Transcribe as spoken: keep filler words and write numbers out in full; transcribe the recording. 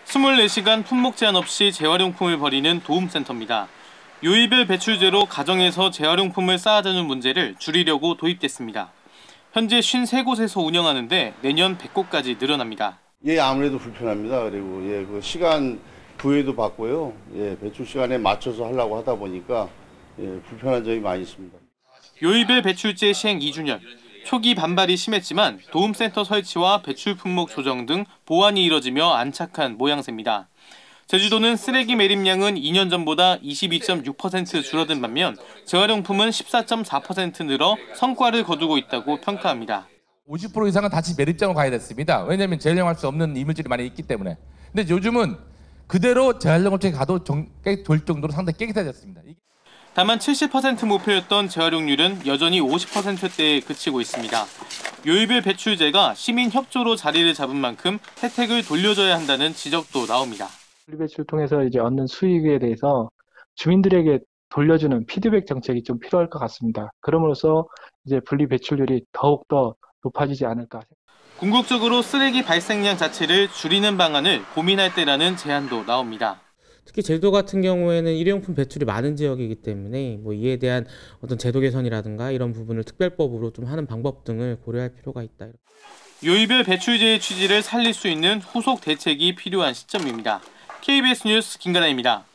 이십사 시간 품목 제한 없이 재활용품을 버리는 도움센터입니다. 요일별 배출제로 가정에서 재활용품을 쌓아두는 문제를 줄이려고 도입됐습니다. 현재 오십삼 곳에서 운영하는데 내년 백 곳까지 늘어납니다. 예, 아무래도 불편합니다. 그리고 예, 그 시간 부여도 받고요. 예, 배출 시간에 맞춰서 하려고 하다 보니까 예, 불편한 점이 많이 있습니다. 요일별 배출제 시행 이 주년. 초기 반발이 심했지만 도움센터 설치와 배출 품목 조정 등 보완이 이뤄지며 안착한 모양새입니다. 제주도는 쓰레기 매립량은 이 년 전보다 이십이 점 육 퍼센트 줄어든 반면 재활용품은 십사 점 사 퍼센트 늘어 성과를 거두고 있다고 평가합니다. 오십 퍼센트 이상은 다시 매립장으로 가야 됐습니다. 왜냐하면 재활용할 수 없는 이물질이 많이 있기 때문에. 근데 요즘은 그대로 재활용업체에 가도 될 정도로 상당히 깨끗해졌습니다. 다만 칠십 퍼센트 목표였던 재활용률은 여전히 오십 퍼센트대에 그치고 있습니다. 요일별 배출제가 시민 협조로 자리를 잡은 만큼 혜택을 돌려줘야 한다는 지적도 나옵니다. 분리배출 통해서 이제 얻는 수익에 대해서 주민들에게 돌려주는 피드백 정책이 좀 필요할 것 같습니다. 그럼으로써 이제 분리배출률이 더욱더 높아지지 않을까. 궁극적으로 쓰레기 발생량 자체를 줄이는 방안을 고민할 때라는 제안도 나옵니다. 특히 제주도 같은 경우에는 일회용품 배출이 많은 지역이기 때문에 뭐 이에 대한 어떤 제도 개선이라든가 이런 부분을 특별법으로 좀 하는 방법 등을 고려할 필요가 있다. 요일별 배출제의 취지를 살릴 수 있는 후속 대책이 필요한 시점입니다. 케이비에스 뉴스 김가나입니다.